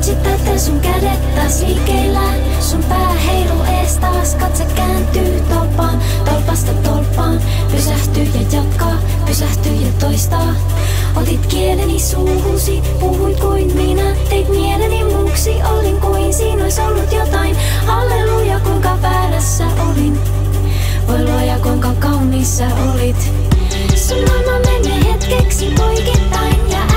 Vitsit täyttää sun kädet taas liikkeellä. Sun pää heiluu ees taas, katse kääntyy tolppaan, tolpasta tolppaan. Pysähtyy ja jatkaa, pysähtyy ja toistaa. Otit kieleni suuhusi, puhuit kuin minä. Teit mieleni muuksi, olin kuin siinä ois ollut jotain. Halleluja, kuinka väärässä olin. Voi luoja, kuinka kauniissa olit. Sun maailma menee hetkeksi poikittain ja